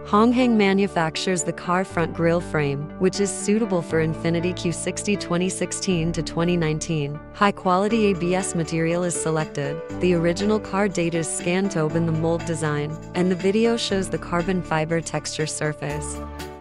Honghang manufactures the car front grille frame, which is suitable for Infiniti Q60 2016 to 2019. High-quality ABS material is selected. The original car date is scanned to open the mold design, and the video shows the carbon fiber texture surface.